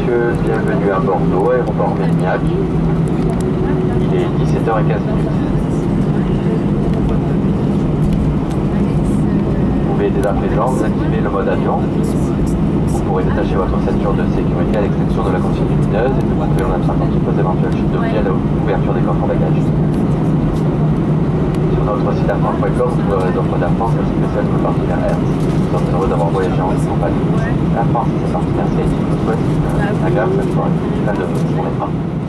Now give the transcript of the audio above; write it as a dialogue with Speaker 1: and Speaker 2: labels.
Speaker 1: messieurs, bienvenue à Bordeaux, aéroport Mérignac. Il est 17h15. Vous pouvez dès à présent activer le mode avion. Vous pourrez détacher votre ceinture de sécurité à l'extinction de la consigne lumineuse et vous pouvez en être anticiper d'éventuelles chutes d'objets à l'ouverture des coffres bagages. Sur notre site airfrance.com, vous trouverez les offres d'Air France ainsi que celles de nos partenaires Air. Nous sommes heureux d'avoir voyagé en votre compagnie. Air France et ses partenaires CIT vous souhaitent une agréable soirée. Plein de journées.